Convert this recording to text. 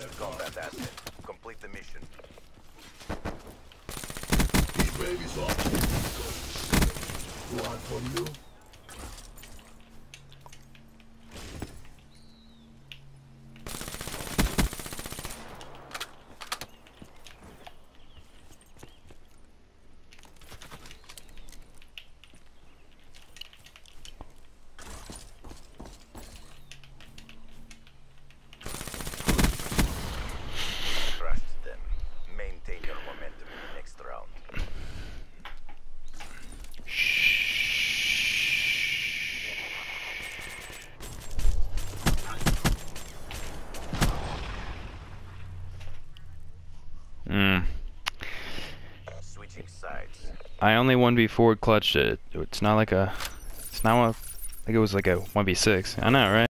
lost a combat asset. Complete the mission. Baby's off. One for you. Trust them. Maintain your momentum in the next round. Switching sides. I only 1v4 clutched it. It's not like a. It's not like it was like a 1v6. I know, right?